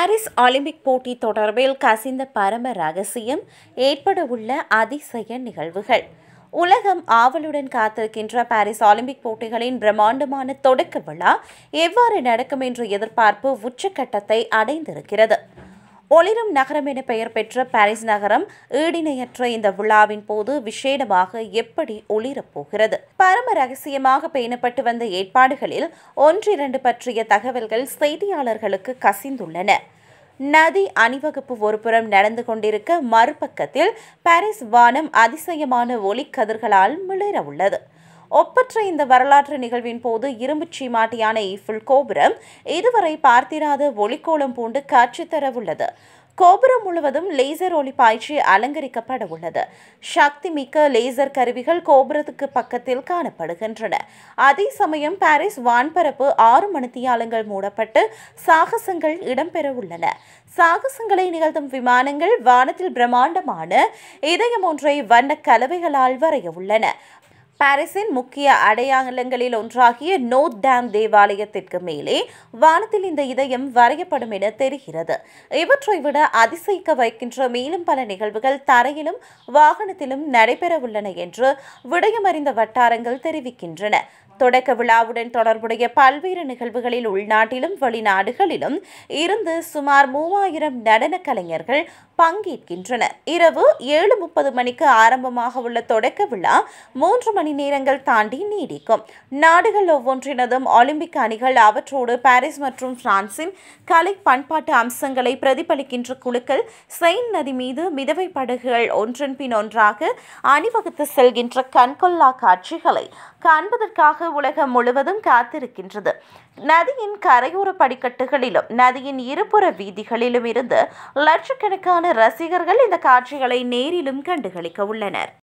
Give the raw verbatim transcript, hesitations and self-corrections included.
Paris Olympic போட்டி தொடர்பில் கசிந்த பரம ரகசியம், ஏற்படவுள்ள அதிசய நிகழ்வுகள். உலகம் ஆவலுடன் காத்திருக்கின்ற பாரிஸ் ஒலிம்பிக் போட்டிகளின் பிரம்மாண்டமான தொடக்க விழா எவ்வாறு நடக்கும் என்ற எதிர்பார்ப்பு உச்சக்கட்டத்தை அடைந்திருக்கிறது. ஒளிரும் நகரம் என பெயர் பெற்ற பாரிஸ் நகரம் ஈடிணையற்ற இந்த விழாவின் போது விசேடமாக எப்படி ஒளிரப் போகிறது? பரம ரகசியமாக பேணப்பட்டு வந்த ஏற்பாடுகளில் ஒன்றிரண்டு பற்றிய தகவல்கள் செய்தியாளர்களுக்கு கசிந்துள்ளன. நதி அணிவகுப்பு ஒருபுறம் நடந்து கொண்டிருக்க, மறுபக்கத்தில் பாரிஸ் வானம் அதிசயமான ஒளிக்கதிர்களால் மிளிர உள்ளது. ஒப்பற்ற இந்த வரலாற்று நிகழ்வின் போது இரும்புச் சீமாட்டியான ஈஃபில் கோபுரம் இதுவரை பார்த்திராத ஒளிக்கோலம் பூண்டு காட்சி தரவுள்ளது. கோபுரம் முழுவதும் லேசர் ஒளி பாய்ச்சி அலங்கரிக்கப்பட உள்ளது. சக்தி மிக்க லேசர் கருவிகள் கோபுரத்துக்கு பக்கத்தில் காணப்படுகின்றன. அதே சமயம் பாரிஸ் வான்பரப்பு ஆறு மணித்தியாலங்கள் மூடப்பட்டு சாகசங்கள் இடம்பெற உள்ளன. சாகசங்களை நிகழ்த்தும் விமானங்கள் வானத்தில் பிரம்மாண்டமான இதயம் ஒன்றை வண்ண கலவைகளால் வரைய உள்ளன. பாரிஸின் முக்கிய அடையாளங்களில் ஒன்றாகிய நோட் டேம் தேவாலயத்திற்கு மேலே வானத்தில் இந்த இதயம் வரையப்படும் என தெரிகிறது. இவற்றை விட அதிசயிக்க வைக்கின்ற மேலும் பல நிகழ்வுகள் தரையிலும் வாகனத்திலும் நடைபெறவுள்ளன என்று விடயமறிந்த வட்டாரங்கள் தெரிவிக்கின்றன. தொடக்க விழாவுடன் தொடர்புடைய பல்வேறு நிகழ்வுகளில் உள்நாட்டிலும் வெளிநாடுகளிலும் இருந்து சுமார் மூவாயிரம் நடன கலைஞர்கள் பங்கேற்கின்றனர். இரவு ஏழு முப்பது மணிக்கு ஆரம்பமாக உள்ள தொடக்க விழா மூன்று மணி நேரங்கள் தாண்டி நீடிக்கும். நாடுகள் ஒவ்வொன்றினதும் ஒலிம்பிக் அணிகள், அவற்றோடு பாரிஸ் மற்றும் பிரான்சின் கலை பண்பாட்டு அம்சங்களை பிரதிபலிக்கின்ற குழுக்கள் செயின் நதி மீது மிதவை படகுகள் ஒன்றன் பின் ஒன்றாக அணிவகுத்து செல்கின்ற கண்கொள்ளா காட்சிகளை காண்பதற்காக உலகம் முழுவதும் காத்திருக்கின்றது. நதியின் கரையோர படிக்கட்டுகளிலும் நதியின் இருபுற வீதிகளிலும் இருந்து லட்சக்கணக்கான ரசிகர்கள் இந்த காட்சிகளை நேரிலும் கண்டுகளிக்க உள்ளனர்.